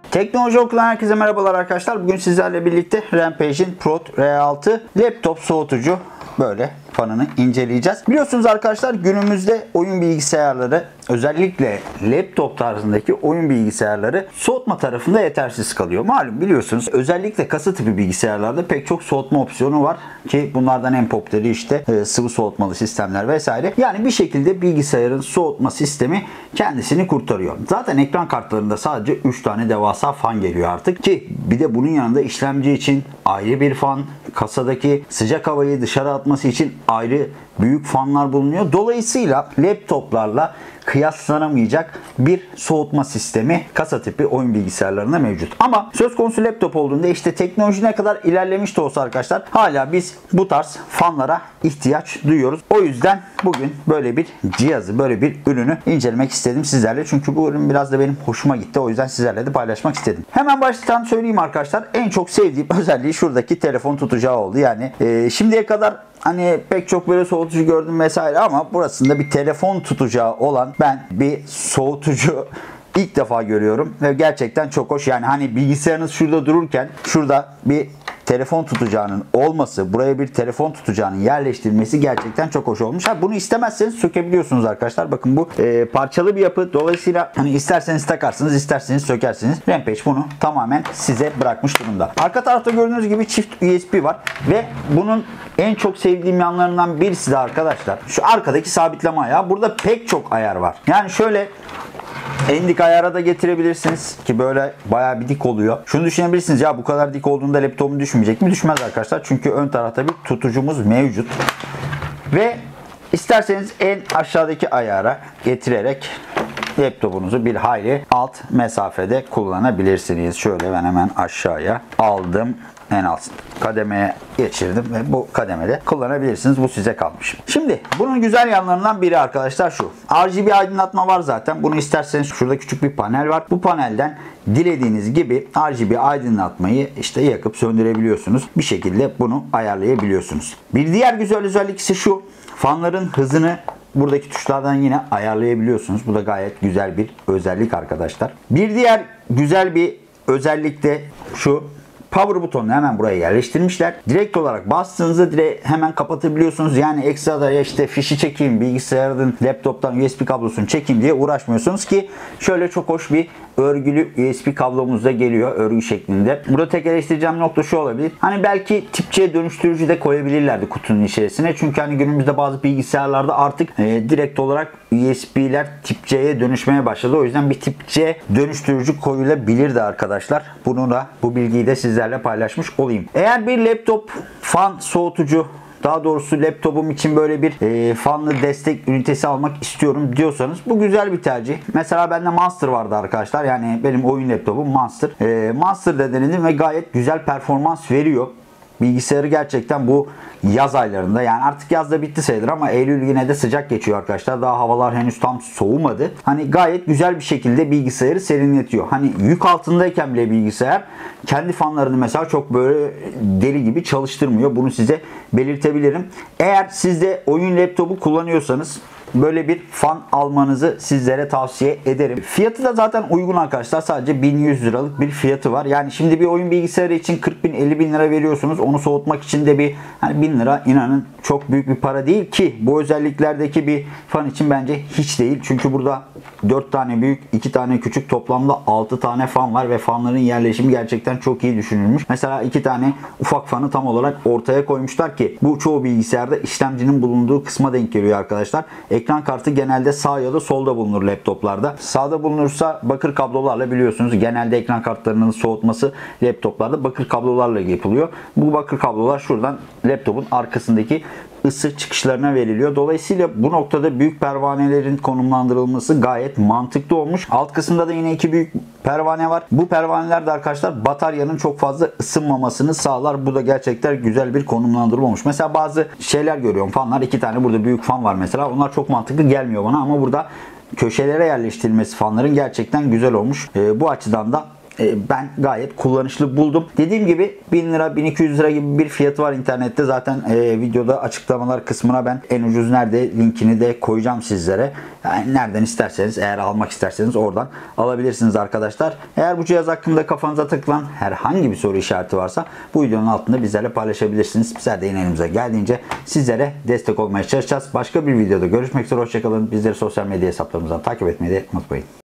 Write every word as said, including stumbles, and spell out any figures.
Teknoloji Okulu'dan herkese merhabalar arkadaşlar. Bugün sizlerle birlikte Rampage'in Pro R altı laptop soğutucu böyle fanını inceleyeceğiz. Biliyorsunuz arkadaşlar, günümüzde oyun bilgisayarları, özellikle laptop tarzındaki oyun bilgisayarları soğutma tarafında yetersiz kalıyor. Malum biliyorsunuz, özellikle kasa tipi bilgisayarlarda pek çok soğutma opsiyonu var ki bunlardan en popüleri işte e, sıvı soğutmalı sistemler vesaire. Yani bir şekilde bilgisayarın soğutma sistemi kendisini kurtarıyor. Zaten ekran kartlarında sadece üç tane devasa fan geliyor artık ki bir de bunun yanında işlemci için ayrı bir fan, kasadaki sıcak havayı dışarı atması için ayrı büyük fanlar bulunuyor. Dolayısıyla laptoplarla kıyaslanamayacak bir soğutma sistemi kasa tipi oyun bilgisayarlarında mevcut. Ama söz konusu laptop olduğunda işte teknoloji ne kadar ilerlemiş de olsa arkadaşlar, hala biz bu tarz fanlara ihtiyaç duyuyoruz. O yüzden bugün böyle bir cihazı, böyle bir ürünü incelemek istedim sizlerle. Çünkü bu ürün biraz da benim hoşuma gitti. O yüzden sizlerle de paylaşmak istedim. Hemen baştan söyleyeyim arkadaşlar. En çok sevdiğim özelliği şuradaki telefon tutacağı oldu. Yani e, şimdiye kadar hani pek çok böyle soğutucu gördüm vesaire ama burasında bir telefon tutacağı olan ben bir soğutucu ilk defa görüyorum ve gerçekten çok hoş. Yani hani bilgisayarınız şurada dururken şurada bir telefon tutacağının olması, buraya bir telefon tutacağının yerleştirilmesi gerçekten çok hoş olmuş. Ha, bunu istemezseniz sökebiliyorsunuz arkadaşlar. Bakın bu e, parçalı bir yapı. Dolayısıyla hani isterseniz takarsınız, isterseniz sökersiniz. Rampage bunu tamamen size bırakmış durumda. Arka tarafta gördüğünüz gibi çift U S B var ve bunun en çok sevdiğim yanlarından birisi de arkadaşlar şu arkadaki sabitleme ayağı. Burada pek çok ayar var. Yani şöyle en dik ayara da getirebilirsiniz ki böyle bayağı bir dik oluyor. Şunu düşünebilirsiniz, ya bu kadar dik olduğunda laptopum düşmeyecek mi? Düşmez arkadaşlar. Çünkü ön tarafta bir tutucumuz mevcut. Ve isterseniz en aşağıdaki ayara getirerek laptopunuzu bir hayli alt mesafede kullanabilirsiniz. Şöyle ben hemen aşağıya aldım. En alt kademeye geçirdim ve bu kademede kullanabilirsiniz. Bu size kalmış. Şimdi bunun güzel yanlarından biri arkadaşlar şu. R G B aydınlatma var zaten. Bunu isterseniz şurada küçük bir panel var. Bu panelden dilediğiniz gibi R G B aydınlatmayı işte yakıp söndürebiliyorsunuz. Bir şekilde bunu ayarlayabiliyorsunuz. Bir diğer güzel özellik ise şu. Fanların hızını buradaki tuşlardan yine ayarlayabiliyorsunuz. Bu da gayet güzel bir özellik arkadaşlar. Bir diğer güzel bir özellik de şu. Power butonunu hemen buraya yerleştirmişler. Direkt olarak bastığınızda direkt hemen kapatabiliyorsunuz. Yani ekstra da işte fişi çekeyim, bilgisayarın laptoptan U S B kablosunu çekeyim diye uğraşmıyorsunuz ki şöyle çok hoş bir örgülü U S B kablomuz da geliyor örgü şeklinde. Burada tek eleştireceğim nokta şu olabilir. Hani belki tip C dönüştürücü de koyabilirlerdi kutunun içerisine. Çünkü hani günümüzde bazı bilgisayarlarda artık e, direkt olarak U S B'ler tip C'ye dönüşmeye başladı. O yüzden bir tip C dönüştürücü koyulabilirdi arkadaşlar. Bunu da, bu bilgiyi de sizlerle paylaşmış olayım. Eğer bir laptop fan soğutucu, daha doğrusu laptopum için böyle bir e, fanlı destek ünitesi almak istiyorum diyorsanız bu güzel bir tercih. Mesela bende Monster vardı arkadaşlar. Yani benim oyun laptopum Monster. E, Monster'da denedim ve gayet güzel performans veriyor. Bilgisayarı gerçekten bu yaz aylarında, yani artık yaz da bitti sayılır ama Eylül yine de sıcak geçiyor arkadaşlar. Daha havalar henüz tam soğumadı. Hani gayet güzel bir şekilde bilgisayarı serinletiyor. Hani yük altındayken bile bilgisayar kendi fanlarını mesela çok böyle deli gibi çalıştırmıyor. Bunu size belirtebilirim. Eğer siz de oyun laptopu kullanıyorsanız böyle bir fan almanızı sizlere tavsiye ederim. Fiyatı da zaten uygun arkadaşlar. Sadece bin yüz liralık bir fiyatı var. Yani şimdi bir oyun bilgisayarı için kırk bin elli bin lira veriyorsunuz. Onu soğutmak için de bir hani bin lira, inanın çok büyük bir para değil ki bu özelliklerdeki bir fan için bence hiç değil. Çünkü burada dört tane büyük, iki tane küçük, toplamda altı tane fan var ve fanların yerleşimi gerçekten çok iyi düşünülmüş. Mesela iki tane ufak fanı tam olarak ortaya koymuşlar ki bu çoğu bilgisayarda işlemcinin bulunduğu kısma denk geliyor arkadaşlar. Ekran kartı genelde sağ ya da solda bulunur laptoplarda. Sağda bulunursa bakır kablolarla, biliyorsunuz genelde ekran kartlarının soğutması laptoplarda bakır kablolarla yapılıyor. Bu bakır kablolar şuradan laptopun arkasındaki ısı çıkışlarına veriliyor. Dolayısıyla bu noktada büyük pervanelerin konumlandırılması gayet mantıklı olmuş. Alt kısımda da yine iki büyük pervane var. Bu pervaneler de arkadaşlar bataryanın çok fazla ısınmamasını sağlar. Bu da gerçekten güzel bir konumlandırma olmuş. Mesela bazı şeyler görüyorum. Fanlar, iki tane burada büyük fan var mesela. Onlar çok mantıklı gelmiyor bana ama burada köşelere yerleştirilmesi fanların gerçekten güzel olmuş. E, bu açıdan da e, ben gayet kullanışlı buldum. Dediğim gibi bin lira bin iki yüz lira gibi bir fiyatı var internette. Zaten e, videoda açıklamalar kısmına ben en ucuz nerede linkini de koyacağım sizlere. Yani nereden isterseniz, eğer almak isterseniz oradan alabilirsiniz arkadaşlar. Eğer bu cihaz hakkında kafanıza takılan herhangi bir soru işareti varsa bu videonun altında bizlerle paylaşabilirsiniz. Bizler de yine elimize geldiğince sizlere destek olmaya çalışacağız. Başka bir videoda görüşmek üzere. Hoşçakalın. Bizleri sosyal medya hesaplarımızdan takip etmeyi de unutmayın.